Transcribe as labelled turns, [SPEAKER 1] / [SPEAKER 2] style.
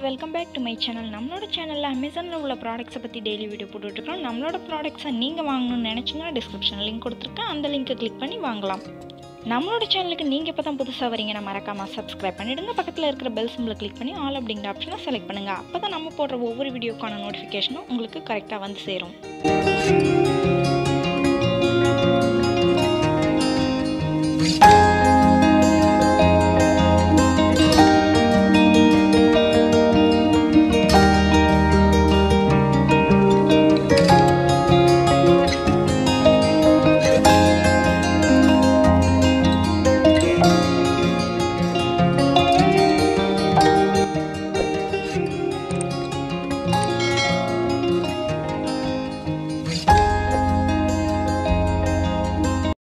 [SPEAKER 1] welcome back to my channel. நம்மளோட சேனல்ல Amazonல உள்ள products பத்தி daily video போட்டுட்டு இருக்கோம். நம்மளோட products நீங்க வாங்கணும்னு நினைச்சீங்கன்னா description link கொடுத்திருக்கேன். அந்த லிங்கை click பண்ணி வாங்கலாம். நம்மளோட சேனலுக்கு நீங்க இப்பதான் புதுசா வரீங்கன்னா மறக்காம subscribe பண்ணிடுங்க. பக்கத்துல இருக்கிற bell symbol click பண்ணி all அப்படிங்கற ஆப்ஷனை select பண்ணுங்க. அப்பதான் நம்ம போடுற ஒவ்வொரு வீடியோக்கான நோட்டிஃபிகேஷனும் உங்களுக்கு கரெக்ட்டா வந்து சேரும்.